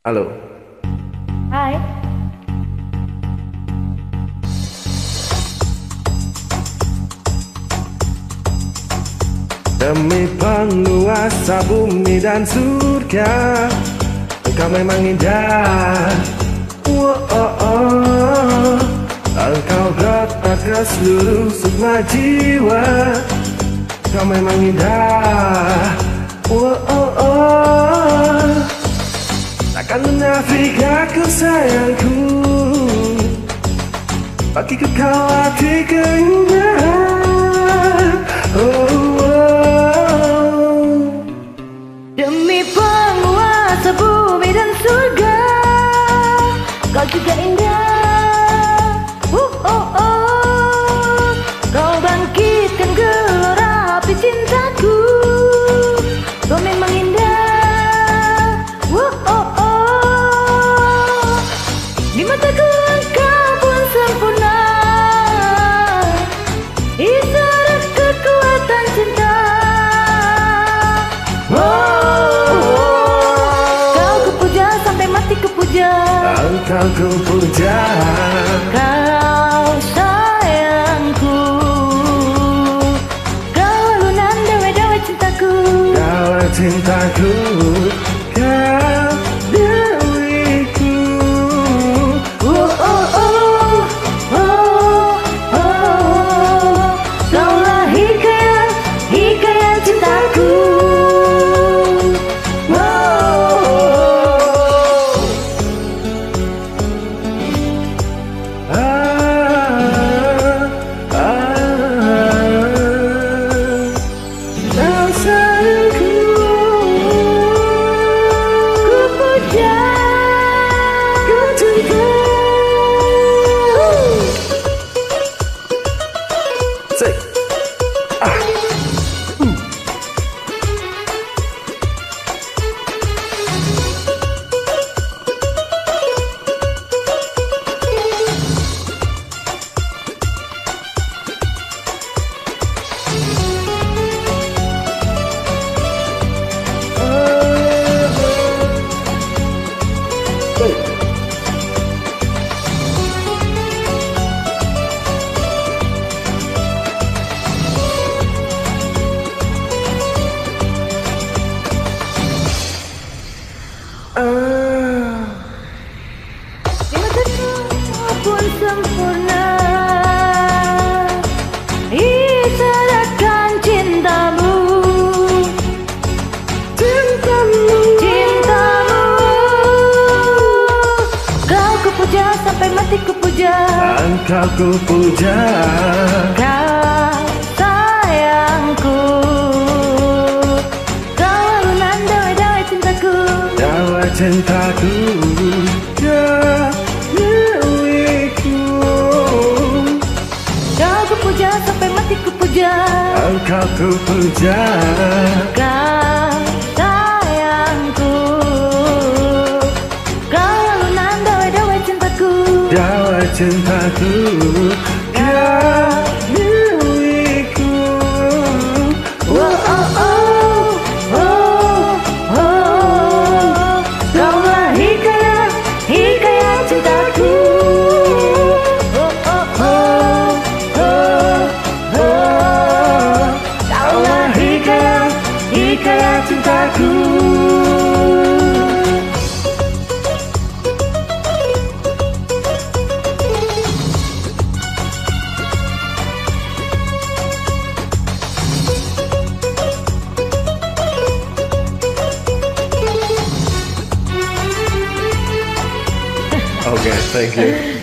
Halo. Hai. Demi penguasa bumi dan surga, engkau memang indah. Engkau bertak ke seluruh sukma jiwa. Engkau memang indah. Takkan munafik aku sayangku, bagiku kau arti keindahan. Demi penguasa bumi dan surga, kau juga indah. Kau bangkitkan gelora api cintaku. Kau memang indah. Di mataku engkau pun sempurna, isyarat kekuatan cinta. Kau kupuja sampai mati kupuja. Engkau kupuja. Kau sayangku, kau alunan dewa-dewa cintaku. Dewa cintaku, kau dewiku. Kaulah hikayat cintaku. Pun sempurna, isyaratkan cintamu. Kau kupuja sampai mati kupuja. Engkau kupuja. Kau sayangku, kau alunan dewa-dewa cintaku. Dewa cintaku, kau dewiku. Kau kupuja sampai mati kupuja. Engkau kupuja. Kau sayangku, kau alunan dewa-dewa cintaku. Dewa cintaku, kau dewiku. Kaulah hikayat cintaku. Kaulah hikayat cintaku. Okay, thank you.